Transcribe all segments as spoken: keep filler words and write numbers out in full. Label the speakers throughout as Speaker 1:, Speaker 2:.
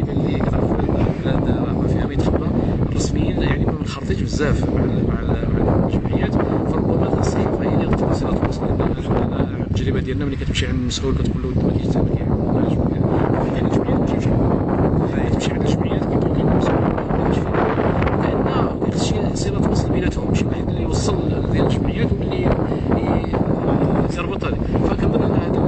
Speaker 1: كيبان لي كتعرف البلاد ما فيها ميت فوضى الرسميين يعني ما منخرطيش بزاف مع مع مع الجمعيات، فربما الصحافه هي اللي غتوصل التواصل. التجربه ديالنا ملي كتمشي عند المسؤول كتقول له انت ما كيجي ما كيعاونش، يعني الجمعيات ماشي بشي كتمشي عند الجمعيات كيقول لك المسؤول ما كاينش فيه، لان خص شي صله تواصل بيناتهم، شي واحد اللي يوصل ديال الجمعيات واللي يربط هذه. فكنظن ان هذا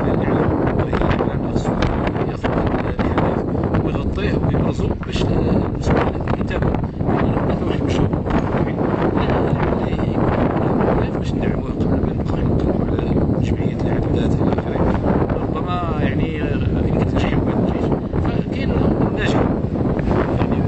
Speaker 1: ويغطيه ويبرزو باش المسؤول يتابع. يعني هناك واحد المشروع باش ندعموه قبل ما نبقاو نقلبوا على جمعيات العدادات الى اخره. ربما يعني اللي كتنجح وما كتنجحش، فكاين الناجح يعني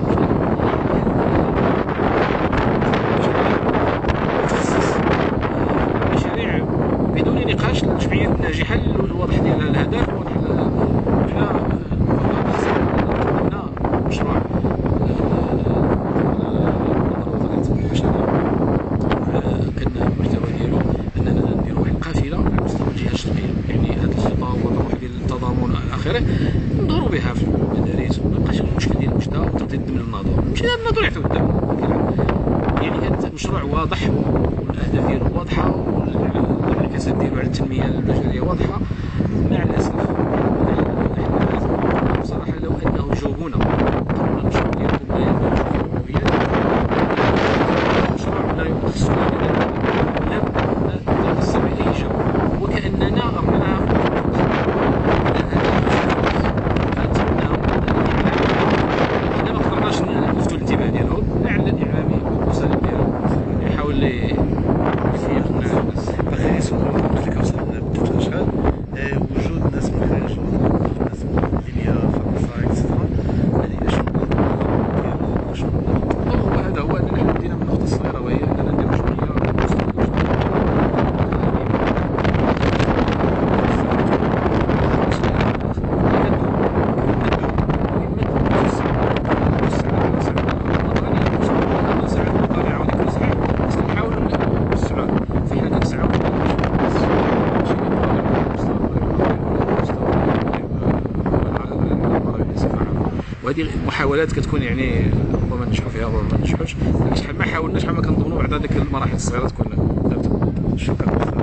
Speaker 1: مشاريع بدون نقاش. الجمعيات الناجحه الواضح ديالها الهدف واضح مشروع كان المحتوى ديالو اننا نديروا واحد القافله على مستوى الجهه الشرقيه، يعني هذا الخطاب والروح ديال التضامن الى اخره ندوروا بها في المدارس، وما يبقاش المشكل ديال المجتمع وتعطي الدم للناظور. ماشي هذا الناظور يعطيو الدم، يعني هذا المشروع واضح والاهداف ديالو واضحه والانعكاسات ديالو على التنميه البشريه واضحه. مع الاسف بصراحه لو انه جاوبونا قبل النشر ديالكم لا يكون في المشروع لا يخص لم نستمع اي جواب، وكاننا امرنا اذا ما قدرناش نلفتوا الانتباه ديالهم لعل الاعلامي والوسائل ديالو يحاول يقنع الناس.
Speaker 2: باغي يسولوا قلت لك وصل بدات شحال وجود ناس من الخارج، ناس من ليبيا فرنسا اكسترا، هذه شنو ديالو شنو
Speaker 1: هو هذا هو اننا بدينا من نقطه صغيره، وهي اننا نديروا جمعيه وهذه المحاولات كتكون يعني ربما ننجحوا فيها وربما ما ننجحوش، شحال ما حاولنا شحال ما كنظنوا بعد هذيك المراحل الصغيره تكون ثابته.
Speaker 2: شكرا.